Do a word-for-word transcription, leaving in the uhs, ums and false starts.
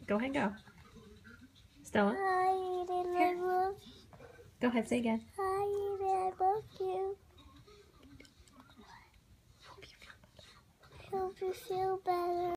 Go ahead, go. Stella. Hi, Aiden, I love you. Go ahead, say again. Hi, Aiden, I love you. Hope you feel better.